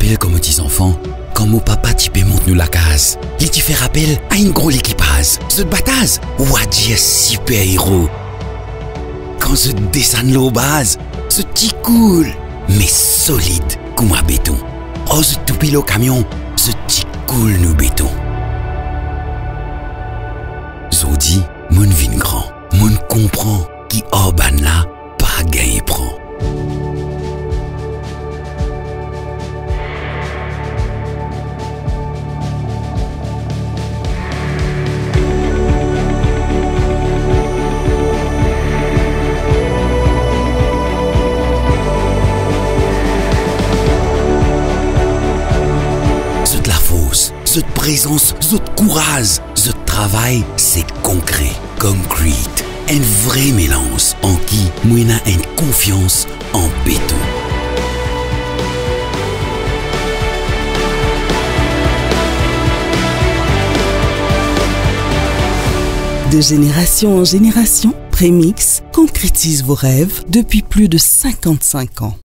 rappelle comme petits enfants, quand mon papa typé monte nous la case, il t'y fait rappel à une grosse équipage. Ce bataille, ou à dire super héros. Quand je descends l'eau base, ce petit cool, mais solide comme un béton. Oh, ce tout pile au camion, ce petit cool nous béton. Zodi, mon vin grand, mon comprend qui orban là, pas gagné prend. Cette présence, cette courage, ce travail, c'est concret, concrete. Un vrai mélange en qui moi a une confiance en béton. De génération en génération, Prémix concrétise vos rêves depuis plus de 55 ans.